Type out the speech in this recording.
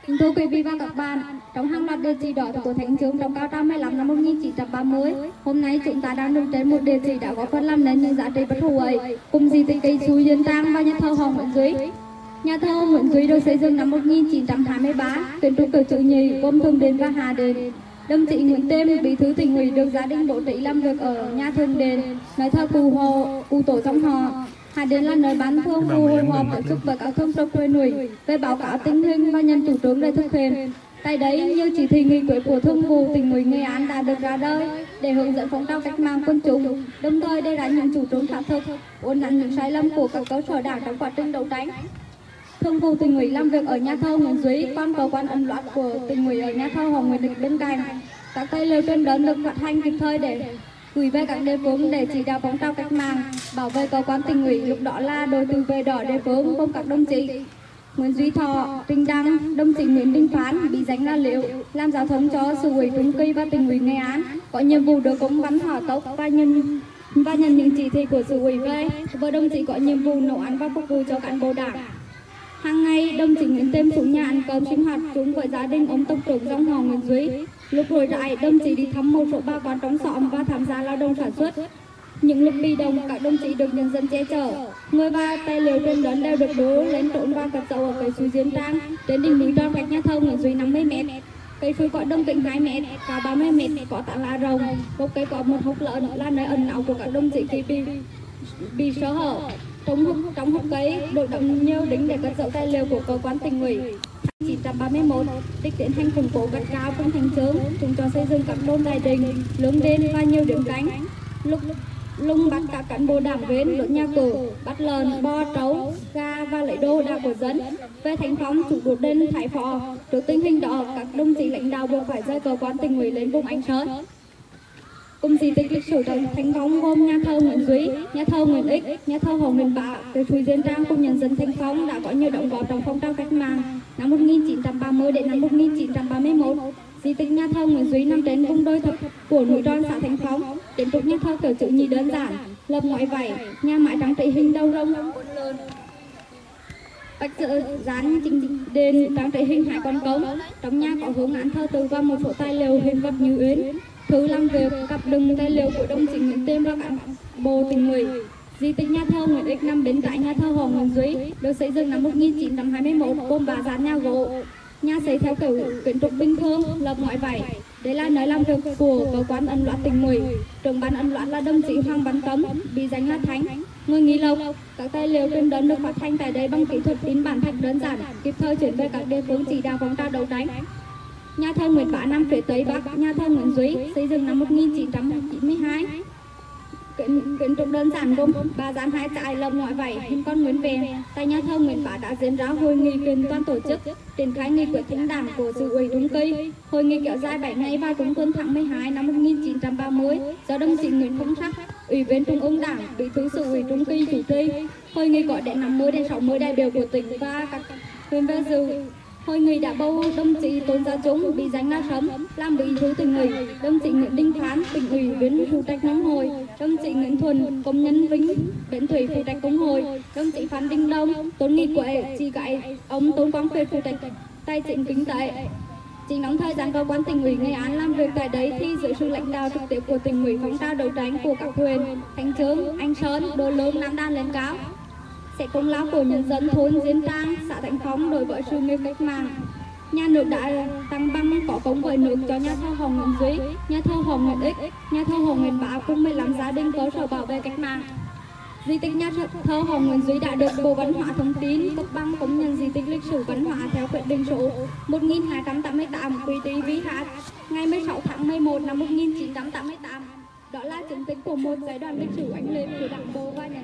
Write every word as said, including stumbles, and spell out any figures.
Thưa quý vị và các bạn, trong hàng loạt địa chỉ đỏ của Thánh Chương trong cao trăm hai mươi lăm năm một nghìn chín trăm ba mươi, hôm nay chúng ta đang đứng trên một địa chỉ đã góp phần làm nên những giá trị bất hủ ấy, cùng di tích cây Suối Diên Trang và nhà thờ Hoàng Nguyễn Duy. Nhà thờ Hoàng Nguyễn Duy được xây dựng năm một nghìn chín trăm hai mươi ba, kiến trúc kiểu chữ nhị gồm thượng đền và hạ đền. Đồng chí Nguyễn Têm, bí thư tỉnh ủy, được gia đình bố trí làm việc ở nhà thượng đền, nơi thờ cụ Hồ, cụ tổ trong họ. Hạ đền là nơi bán thương vụ hội họp tiếp xúc với các thương tộc quê nuôi về báo cáo tình hình và nhận chủ trương để thực hiện. Tại đây, nhiều chỉ thị nghị quyết của Thương vụ tỉnh ủy Nghệ An đã được ra đời để hướng dẫn phong trào cách mạng quân chúng, đồng thời đề ra những chủ trương sát thực, uốn nắn những sai lầm của các cơ sở đảng trong quá trình đấu tranh. Thương vụ tỉnh ủy làm việc ở nhà thờ Nguyễn Duy, còn cơ quan ấn loạt của tỉnh ủy ở nhà thờ Hoàng Nguyễn Địch bên cạnh. Các tài liệu truyền đơn được phát hành kịp thời để gửi về các địa phương để chỉ đạo phong trào cách mạng, bảo vệ cơ quan tỉnh ủy, lúc đó là đội tự vệ đỏ địa phương gồm các đồng chí Nguyễn Duy Thọ, Trình Đăng, đồng chí Nguyễn Đình Phán, bị danh là Liệu, làm giao thông cho Sự ủy Trung Kỳ và tỉnh ủy Nghệ An, có nhiệm vụ được công văn hỏa tốc và nhân và nhận những chỉ thị của Sự ủy về. Và đồng chí có nhiệm vụ nấu ăn và phục vụ cho cán bộ đảng. Hàng ngày, đồng chí Nguyễn Têm xuống nhà ăn cơm sinh hoạt chung với gia đình ông tộc trưởng dòng họ Nguyễn Duy. Lúc rỗi rãi, đồng chí đi thăm một số bà con trong xóm và tham gia lao động sản xuất. Những lúc bị động, các đồng chí được nhân dân che chở. Người và tài liệu trên đơn đều được đổ lên trộn và cất giấu ở cây Suối Diên Trang trên đỉnh núi tròn cách nhà thờ Nguyễn Duy năm mươi mét. Cây suối có đường kính hai mét, cao ba mươi mét, có tán lá rồng. Gốc cây có một hốc lớn là nơi ẩn náu của các đồng chí khi bị bị sơ hở. Trong trong hốc cây được đóng nhiều đính để cất giấu tài liệu của cơ quan tỉnh ủy. chín trăm ba mươi mốt, đích tiến hành củng cố gắt cao trong Thành Chương, chúng cho xây dựng các đồn đại đình, lưỡng đền và nhiều điểm cánh. Lúc lùng bắt các cán bộ đảng viên đốt nhà cửa, bắt lợn, bò, trâu, gà và lấy đồ đạc của dân. Về Thành Phong, chủ đột đền Thái Phò. Trước tình hình đó, các đồng chí lãnh đạo buộc phải rời cơ quan tỉnh ủy lên vùng Anh Sơn. Cùng di tích lịch sử trong Thành Phong gồm nhà thờ Nguyễn Duy, nhà thờ Nguyễn Ích, nhà thờ Hoàng Nguyễn Bá, cây Suối Diên Trang cùng nhân dân Thành Phong đã có nhiều đóng góp trong phong trào cách mạng năm một nghìn chín trăm ba mươi đến năm một nghìn chín trăm ba mươi mốt. Di tích nhà thờ Nguyễn Duy nằm trên vùng đồi thấp của núi Tròn xã Thành Phong. Kiến trúc nhà thờ kiểu chữ nhị đơn giản, lợp ngói vảy, nhà mái trang trí hình đầu rồng, bạch dự dán chính đền trang trí hình hải con công. Trong nhà có hướng án thờ tự và một số tài liệu hiện vật như uyên, thư làm việc, cặp đựng tài liệu của đồng chí Nguyễn Têm và cán bộ tỉnh ủy. Di tích nhà thờ Nguyễn Ích nằm bên cạnh nhà thờ Hoàng Nguyễn Duy, được xây dựng năm một nghìn chín trăm hai mươi mốt, gồm ba dàn nhà gỗ. Nhà xây theo kiểu kiến trúc bình thường, lợp ngói vảy. Đây là nơi làm việc của cơ quan ấn loạt tỉnh ủy. Trưởng ban ấn loạt là đồng chí Hoàng Văn Cấm, bị danh là Thánh, người Nghi Lộc. Các tài liệu truyền đơn được phát hành tại đây bằng kỹ thuật in bản thạch đơn giản, kịp thời chuyển về các địa phương chỉ đạo phong trào đấu tranh. Nhà thờ Nguyễn Bá nằm phía tây bắc nhà thờ Nguyễn Duy, xây dựng năm một nghìn chín trăm chín mươi hai. Kiến trúc đơn giản gồm ba gian hai trại, lợp ngói vảy, hình con Nguyễn Vẹn. Tại nhà thờ Nguyễn Bá đã diễn ra hội nghị kiện toàn tổ chức, triển khai nghị quyết thỉnh đảng của Sự ủy Trung Kỳ. Hội nghị kéo dài bảy ngày vào trung tuần tháng mười hai năm một nghìn chín trăm ba mươi do đồng chí Nguyễn Phong Sắc, Ủy viên Trung ương Đảng, Bí thư Sự ủy Trung Kỳ chủ trì. Hội nghị có đến năm mươi đến sáu mươi đại biểu của tỉnh và các huyện về dự. Hội nghị đã bầu đồng chí Tôn Gia Trung, bị danh là Sấm, làm bí thư tỉnh ủy, đồng chí Nguyễn Đình Phán, tỉnh ủy viên phụ trách nông hội, đồng chí Nguyễn Thuần, công nhân Vĩnh Bến Thủy phụ trách công hội, đồng chí Phan Đình Đông, Tôn Nghị Quệ, chị gái ông Tôn Quang Việt phụ trách tài chính kinh tế. Chính trong thời gian cơ quan tỉnh ủy Nghệ An làm việc tại đấy thì dưới sự lãnh đạo trực tiếp của tỉnh ủy, phong trào đấu tranh của các huyện Thành Chương, Anh Sơn, Đô Lương, Nam Đan lên cao. Sẽ công lao của nhân dân thôn Diên Trang, xã Thành Phong đối với sự nghiệp cách mạng. Nhà nước đã tăng bằng có công với nước cho nhà thờ Hoàng Nguyễn Duy, nhà thờ Hoàng Nguyễn Ích, nhà thờ Hoàng Nguyễn Bá cùng mười lăm gia đình cơ sở bảo vệ cách mạng. Di tích nhà thờ Hoàng Nguyễn Duy đã được Bộ Văn hóa Thông tin cấp bằng công nhận di tích lịch sử văn hóa theo quyết định số một nghìn hai trăm tám mươi tám quy tê vê hát ngày mười sáu tháng mười một năm một nghìn chín trăm tám mươi tám. Đó là chứng tích của một giai đoạn lịch sử oanh liệt của Đảng bộ và nhà